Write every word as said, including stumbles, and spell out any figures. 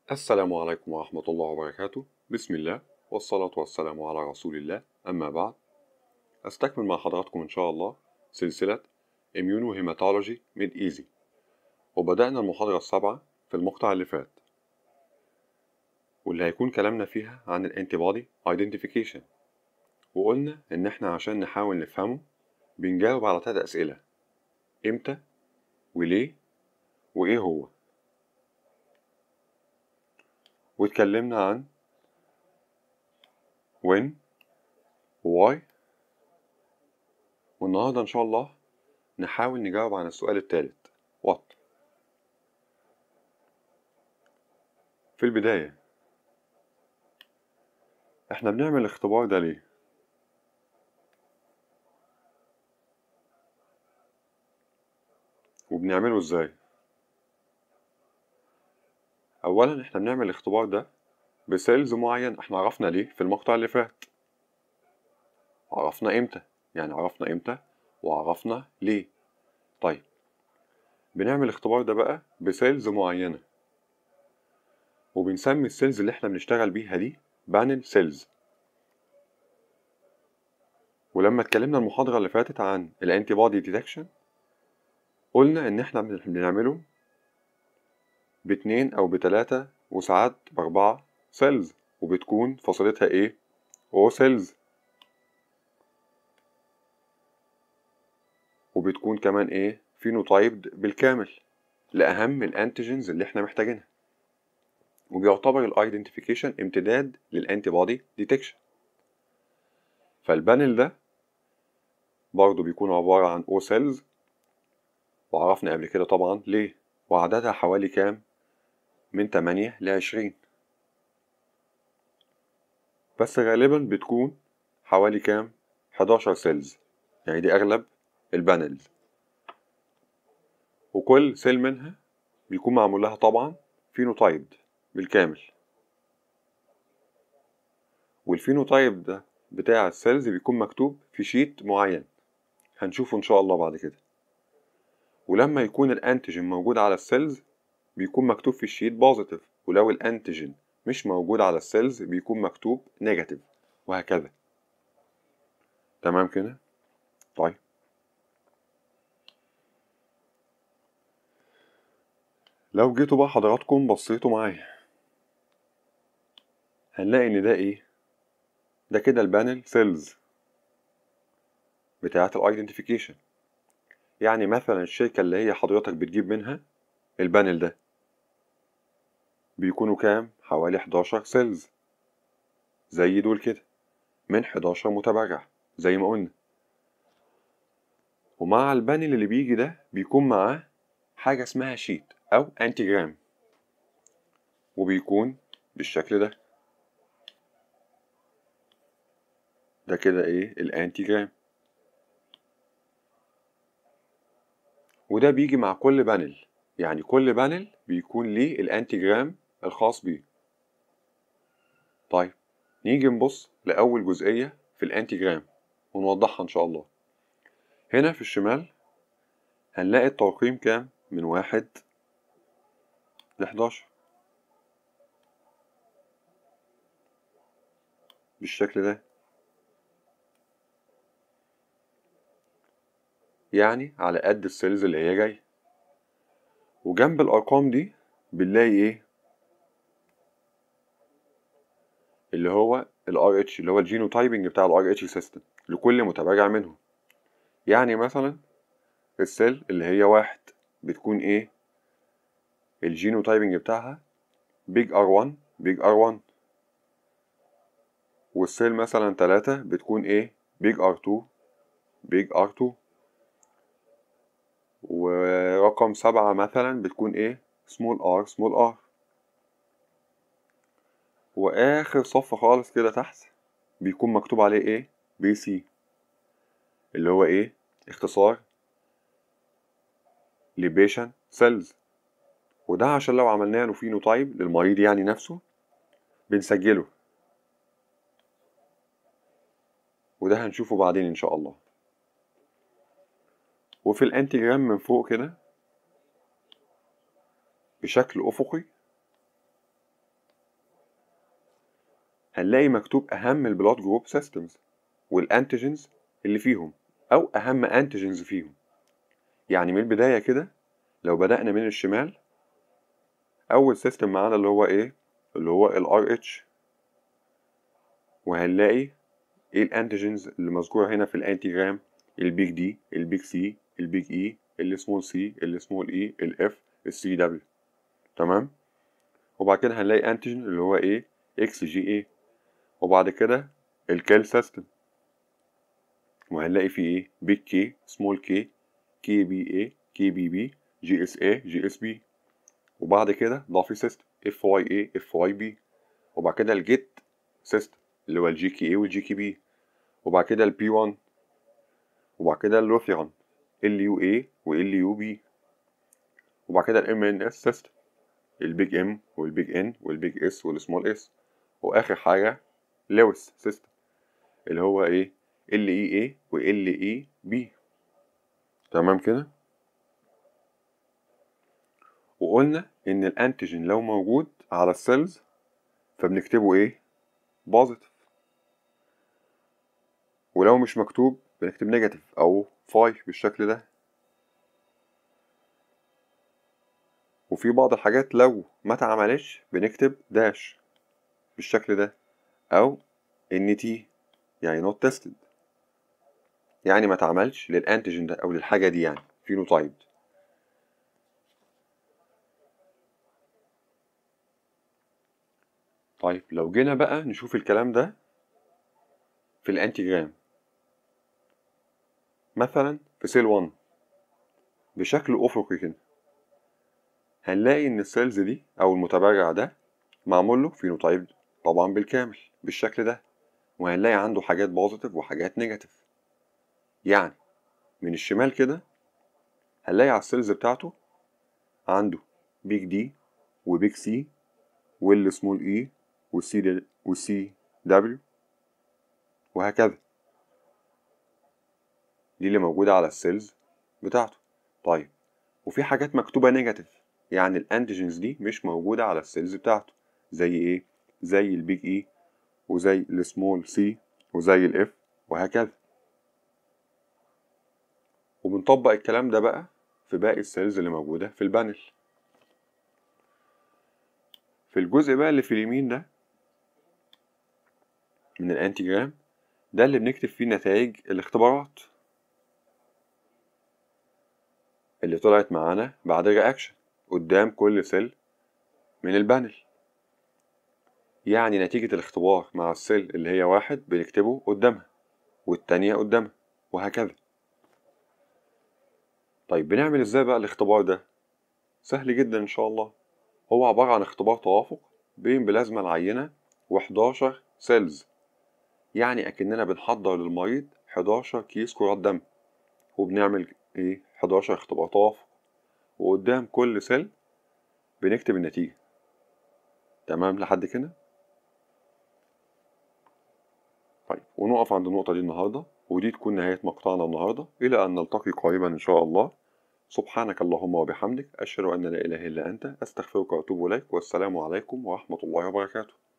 السلام عليكم ورحمة الله وبركاته. بسم الله والصلاة والسلام على رسول الله، أما بعد. أستكمل مع حضراتكم إن شاء الله سلسلة Immunohematology Made Easy، وبدأنا المحاضرة السابعة في المقطع اللي فات، واللي هيكون كلامنا فيها عن ال Antibody Identification. وقلنا إن إحنا عشان نحاول نفهمه بنجاوب على تلات أسئلة: إمتى، وليه، وإيه هو. واتكلمنا عن when، why، والنهاردة إن شاء الله نحاول نجاوب عن السؤال الثالث what. في البداية، احنا بنعمل الاختبار ده ليه؟ وبنعمله ازاي؟ اولا احنا بنعمل الاختبار ده بسيلز معين احنا عرفنا ليه في المقطع اللي فات. عرفنا امتى، يعني عرفنا امتى وعرفنا ليه. طيب بنعمل الاختبار ده بقى بسيلز معينة، وبنسمي السيلز اللي احنا بنشتغل بيها دي بانل سيلز. ولما اتكلمنا المحاضرة اللي فاتت عن الانتي بودي ديتكشن، قلنا ان احنا بنعمله باتنين او بتلاتة وساعات باربعة سيلز، وبتكون فصيلتها ايه؟ او سيلز. وبتكون كمان ايه؟ فينوتايبد بالكامل لأهم الانتيجينز اللي احنا محتاجينها. وبيعتبر الايدنتيفيكيشن امتداد للانتي بودي ديتكشن. فالبانل ده برضه بيكون عبارة عن او سيلز، وعرفنا قبل كده طبعا ليه، وعددها حوالي كام؟ من تمانية ل عشرين، بس غالبا بتكون حوالي كام؟ حداشر سيلز، يعني دي اغلب البانلز. وكل سيل منها بيكون معمول لها طبعا فينوتايب بالكامل. والفينوتايب ده بتاع السيلز بيكون مكتوب في شيت معين هنشوفه ان شاء الله بعد كده. ولما يكون الانتيجين موجود على السيلز بيكون مكتوب في الشيت بوزيتيف، ولو الانتيجين مش موجود على السيلز بيكون مكتوب نيجاتيف، وهكذا. تمام كده؟ طيب لو جيتوا بقى حضراتكم بصيتوا معايا هنلاقي ان ده ايه؟ ده كده البانل سيلز بتاعة الايدنتيفيكيشن. يعني مثلا الشركة اللي هي حضرتك بتجيب منها البانل ده بيكونوا كام؟ حوالي حداشر سيلز زي دول كده، من حداشر متبرع زي ما قلنا. ومع البانل اللي بيجي ده بيكون معاه حاجة اسمها شيت أو أنتيجرام، وبيكون بالشكل ده. ده كده إيه؟ الأنتيجرام. وده بيجي مع كل بانل، يعني كل بانل بيكون ليه الأنتيجرام الخاص بيه. طيب نيجي نبص لأول جزئية في الأنتيجرام ونوضحها إن شاء الله. هنا في الشمال هنلاقي الترقيم كام؟ من واحد لحداشر بالشكل ده، يعني على قد السيلز اللي هي جاية. وجنب الأرقام دي بنلاقي إيه؟ اللي هو ال آر إتش، اللي هو الجينوتايبنج بتاع ال آر إتش سيستم لكل متبرع منهم. يعني مثلا السيل اللي هي واحد بتكون إيه؟ الجينوتايبنج بتاعها بيج آر واحد بيج آر واحد. والسيل مثلا تلاتة بتكون إيه؟ بيج آر اتنين بيج آر اتنين. ورقم سبعة مثلا بتكون إيه؟ سمول آر سمول آر. وآخر صف خالص كده تحت بيكون مكتوب عليه إيه؟ بي سي، اللي هو إيه؟ اختصار لبيشن سيلز. وده عشان لو عملنا له فينوتايب للمريض يعني نفسه بنسجله، وده هنشوفه بعدين إن شاء الله. وفي الأنتيجرام من فوق كده بشكل أفقي هنلاقي مكتوب أهم البلاد جروب سيستمز والأنتيجينز اللي فيهم أو أهم أنتيجينز فيهم. يعني من البداية كده لو بدأنا من الشمال، أول سيستم معانا اللي هو إيه؟ اللي هو ال آر إتش، وهنلاقي إيه الأنتيجينز اللي مذكورة هنا في الأنتيجرام؟ البيج دي، البيج سي، البيج إي، السمول سي، السمول إي، الإف، السي دبليو. تمام؟ وبعد كده هنلاقي أنتيجين اللي هو إيه؟ إكس جي إيه. وبعد كده الكيل سيستم، وهنلاقي فيه إيه؟ بيج كي، سمول كي، كي بي إيه، كي بي بي، جي إس إيه، جي إس بي. وبعد كده ضافي سيستم اف واي اي، اف واي بي. وبعد كده الجيت سيستم اللي هو الجي كي اي والجي كي بي. وبعد كده البي واحد. وبعد كده اللوثيرون ال يو اي وال يو بي. وبعد كده الام ان اس سيستم البيج ام والبيج ان والبيج اس والسمول اس. واخر حاجه لويس سيستم اللي هو ايه؟ ال اي اي وال اي بي. تمام كده. وقلنا ان الانتيجين لو موجود على السيلز فبنكتبه ايه؟ بوزيتيف. ولو مش مكتوب بنكتب نيجاتيف او فاي بالشكل ده. وفي بعض الحاجات لو ما اتعملتش بنكتب داش بالشكل ده او ان تي، يعني نوت تيستد، يعني ما اتعملش للانتيجين ده او للحاجه دي، يعني فينوتايب. طيب لو جينا بقى نشوف الكلام ده في الانتيجرام، مثلا في سيل واحد بشكل افقي كده، هنلاقي ان السيلز دي او المتبرع ده معمول له فينوتايب طبعا بالكامل بالشكل ده. وهنلاقي عنده حاجات بوزيتيف وحاجات نيجاتيف. يعني من الشمال كده هنلاقي على السيلز بتاعته عنده بيج دي وبيج سي والسمول اي والسي والسي دبليو وهكذا. دي اللي موجودة على السيلز بتاعته. طيب وفي حاجات مكتوبة نيجاتيف، يعني الانتيجينز دي مش موجودة على السيلز بتاعته. زي ايه؟ زي البيج اي وزي السمول سي وزي الاف وهكذا. وبنطبق الكلام ده بقى في باقي السيلز اللي موجودة في البانل. في الجزء بقى اللي في اليمين ده من الانتيجرام، ده اللي بنكتب فيه نتائج الاختبارات اللي طلعت معانا بعد الرياكشن قدام كل سيل من البانل. يعني نتيجة الاختبار مع السيل اللي هي واحد بنكتبه قدامها والتانية قدامها وهكذا. طيب بنعمل ازاي بقى الاختبار ده؟ سهل جدا ان شاء الله. هو عبارة عن اختبار توافق بين بلازما العينة وحداشر سيلز. يعني اكننا بنحضر للمريض حداشر كيس كرات دم، وبنعمل ايه؟ حداشر اختبار توافق، وقدام كل سيل بنكتب النتيجة. تمام لحد كده؟ طيب ونقف عند النقطة دي النهاردة، ودي تكون نهاية مقطعنا النهاردة. إلى أن نلتقي قريبا إن شاء الله. سبحانك اللهم وبحمدك، أشهد أن لا إله إلا أنت، أستغفرك وأتوب إليك، والسلام عليكم ورحمة الله وبركاته.